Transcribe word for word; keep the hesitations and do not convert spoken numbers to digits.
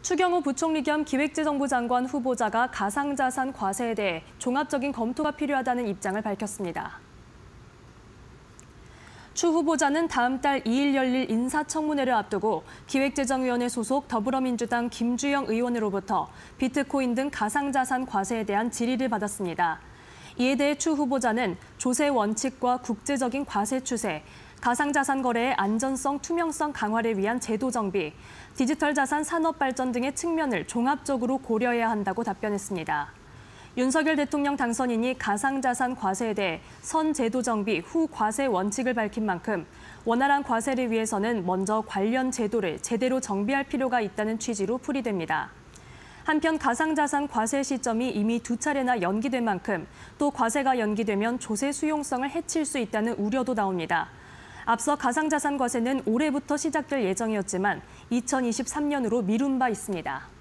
추경호 부총리 겸 기획재정부 장관 후보자가 가상자산 과세에 대해 종합적인 검토가 필요하다는 입장을 밝혔습니다. 추 후보자는 다음 달 이 일 열릴 인사청문회를 앞두고 기획재정위원회 소속 더불어민주당 김주영 의원으로부터 비트코인 등 가상자산 과세에 대한 질의를 받았습니다. 이에 대해 추 후보자는 조세 원칙과 국제적인 과세 추세, 가상자산 거래의 안전성, 투명성 강화를 위한 제도 정비, 디지털 자산 산업 발전 등의 측면을 종합적으로 고려해야 한다고 답변했습니다. 윤석열 대통령 당선인이 가상자산 과세에 대해 선 제도 정비 후 과세 원칙을 밝힌 만큼 원활한 과세를 위해서는 먼저 관련 제도를 제대로 정비할 필요가 있다는 취지로 풀이됩니다. 한편 가상자산 과세 시점이 이미 두 차례나 연기된 만큼 또 과세가 연기되면 조세 수용성을 해칠 수 있다는 우려도 나옵니다. 앞서 가상자산 과세는 올해부터 시작될 예정이었지만 이천이십삼 년으로 미룬 바 있습니다.